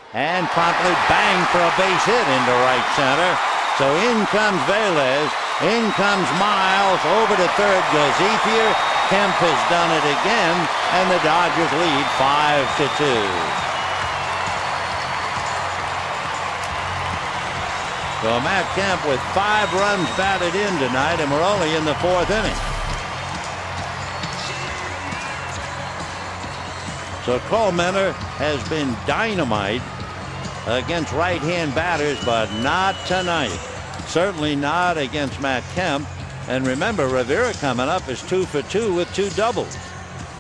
and promptly banged for a base hit into right center. So in comes Velez, in comes Miles, over to third goes Ethier. Kemp has done it again, and the Dodgers lead 5-2. So Matt Kemp with 5 runs batted in tonight, and we're only in the 4th inning. So Cole Mentor has been dynamite against right-hand batters, but not tonight. Certainly not against Matt Kemp. And remember, Rivera coming up is 2 for 2 with 2 doubles.